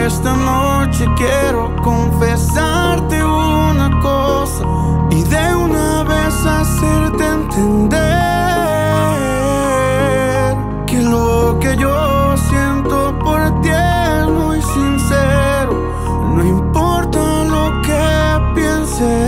esta noche quiero confesarte una cosa y de una vez hacerte entender que lo que yo siento por ti es muy sincero. No importa lo que pienses.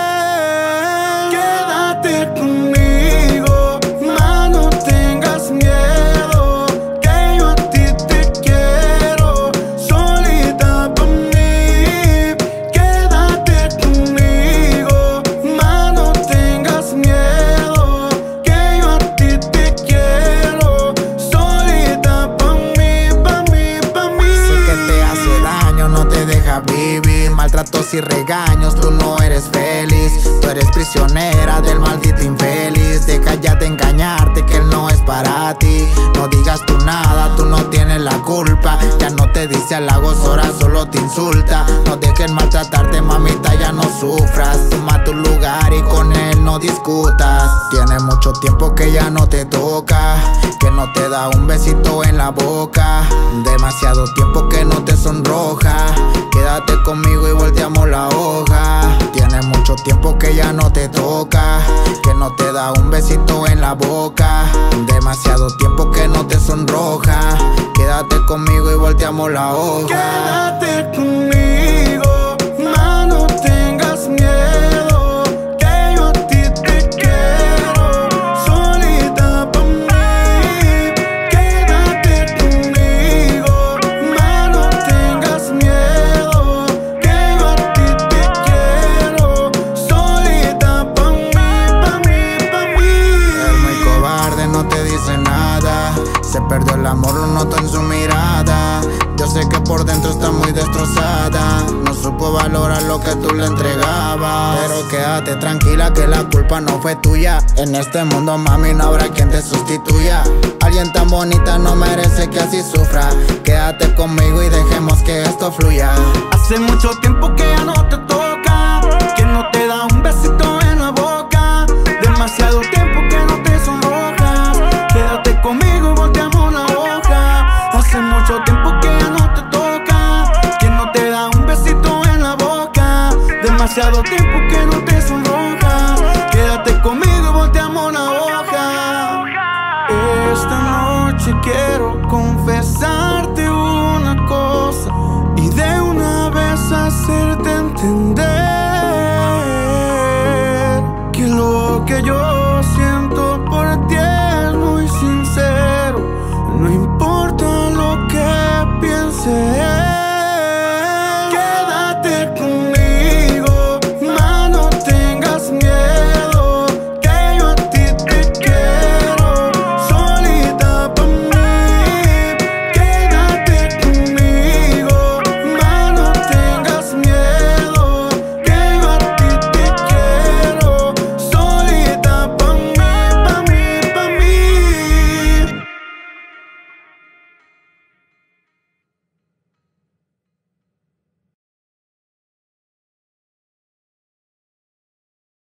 Quédate conmigo, ma, no tengas miedo, que yo a ti te quiero, solita pa' mí. Quédate conmigo, ma, no tengas miedo, que yo a ti te quiero, solita pa' mí, pa' mí, pa' mí. Sé que te hace daño, no te deja vivir, maltratos y regaños, tú no eres feliz. Tú eres prisionera del maldito infeliz. Deja ya de engañarte que él no es para ti. No digas tú nada, tú no tienes la culpa. Ya no te dice halagos, ahora solo te insulta. No dejes maltratarte, mamita, ya no sufras. Toma tu lugar y con él no discutas. Tiene mucho tiempo que ya no te toca, que no te da un besito en la boca. Demasiado tiempo que no te sonroja. Quédate conmigo y volteamos la hoja. Tiene mucho tiempo que ya no te toca, que no te da un besito en la boca. Demasiado tiempo que no te sonroja. Quédate conmigo y volteamos la hoja. Quédate conmigo, ma, no tengas miedo, que yo a ti te quiero, solita pa' mí. Quédate conmigo, ma, no tengas miedo, que yo a ti te quiero, solita pa' mí, pa' mí, pa' mí. Es muy cobarde, no te dice nada. Se perdió el amor, lo noto en su mirada. Yo sé que por dentro está muy destrozada. No supo valorar lo que tú le entregabas. Pero quédate tranquila que la culpa no fue tuya. En este mundo, mami, no habrá quien te sustituya. Alguien tan bonita no merece que así sufra. Quédate conmigo y dejemos que esto fluya. Hace mucho tiempo que ya no te